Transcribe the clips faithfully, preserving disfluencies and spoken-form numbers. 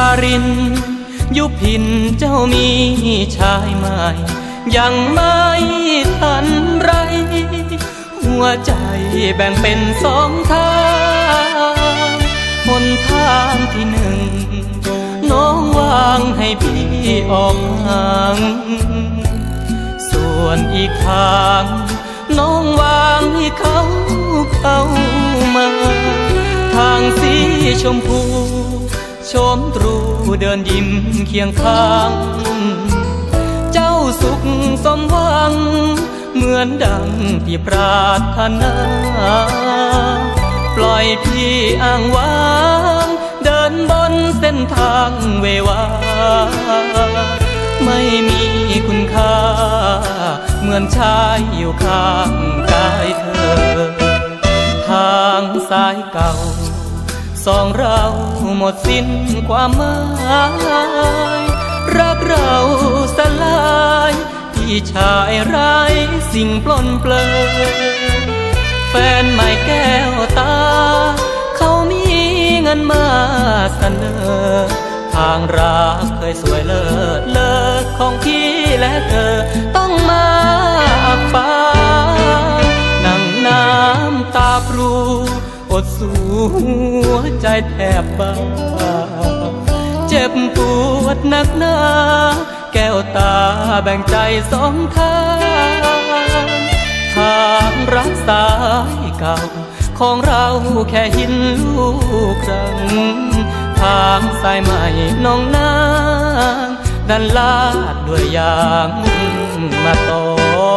รินยุพินเจ้ามีชายใหม่ยังไม่ทันไรหัวใจแบ่งเป็นสองทางหนทางที่หนึ่งน้องวางให้พี่ออกห่างส่วนอีกทางน้องวางให้เขาเข้ามาทางสีชมพูชมตรูเดินยิ้มเคียงข้างเจ้าสุขสมหวังเหมือนดังที่ปรารถนาปล่อยพี่อ้างว้างเดินบนเส้นทางเววาไม่มีคุณค่าเหมือนชายอยู่ข้างกายเธอทางสายเก่าสองเราหมดสิ้นความหมายรักเราสลายพี่ชายไร้สิ่งปล้นเปลือยแฟนใหม่แก้วตาเขามีเงินมาเสนอทางรักเคยสวยเลิศเลิศของพี่และเธอต้องมาอับปางนั่งน้ำตาพรูอดสู้หัวใจแทบบ้าเจ็บปวดหนักหนาแก้วตาแบ่งใจสองทางทางรักสายเก่าของเราแค่หินลูกรังทางสายใหม่น้องนางดันลาดด้วยยางมาต่อ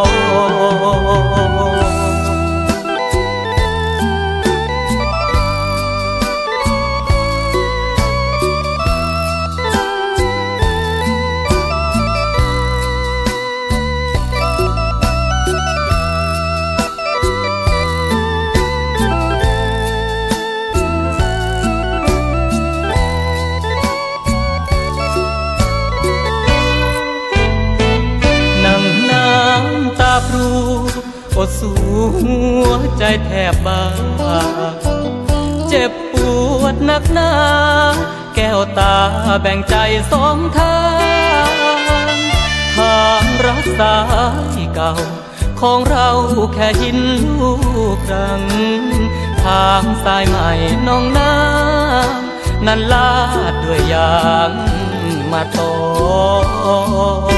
อดสู้หัวใจแทบบ้าเจ็บปวดหนักหนาแก้วตาแบ่งใจสองทางทางรักสายเก่าของเราแค่หินลูกรังทางสายใหม่น้องน้ำนั้นลาดด้วยยางมาต่อ